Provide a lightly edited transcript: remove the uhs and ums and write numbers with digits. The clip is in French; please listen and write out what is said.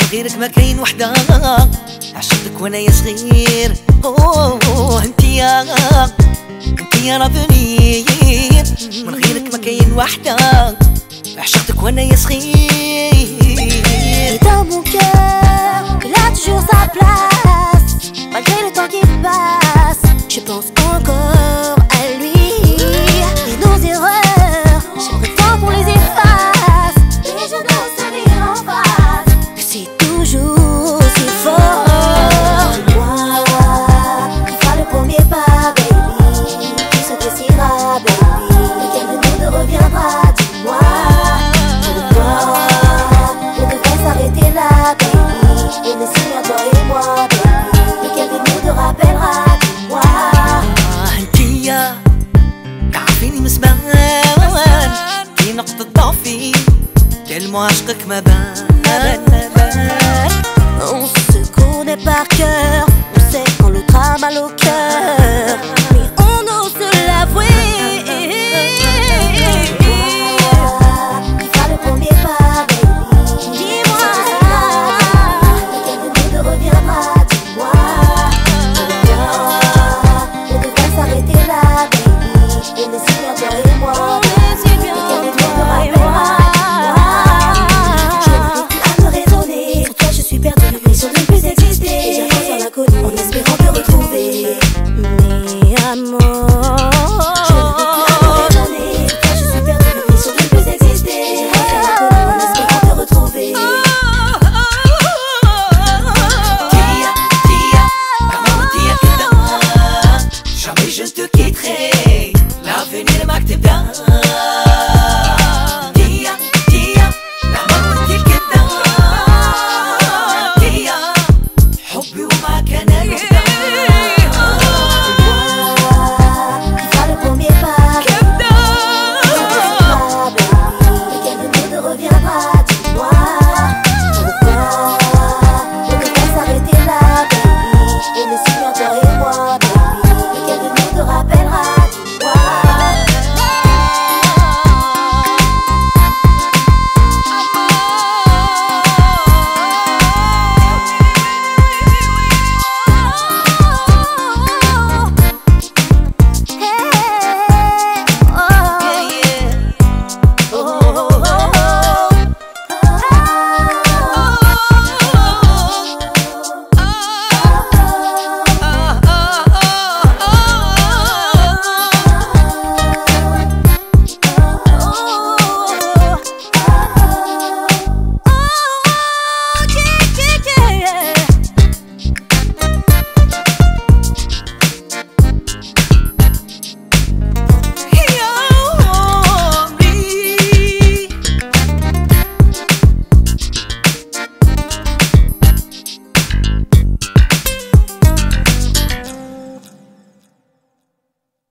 غيرك ما كاين وحدة، عشقتك وانا يا صغير. انتيا رافنير، من غيرك ما كاين وحدة، عشقتك وانا يا صغير. Dans mon cœur, il a toujours sa place, malgré le temps qui passe. Je pense encore à lui et nos erreurs. J'aimerais tant qu'on les efface, mais je dois se dire en face que c'est toujours aussi fort. Dis-moi, qui fera le premier pas, baby? Qui se décidera, baby? Lequel de nous deux reviendra? Dis-moi, pourquoi on devrait s'arrêter là, baby? Et me signer toi et moi, baby. Lequel de nous deux rappellera? Dis-moi. انتيا تعرفيني من زمان، كي نقطة ضعفي تلمو عشقك ما بان. On se connaît par cœur, on sait quand l'autre a mal au cœur.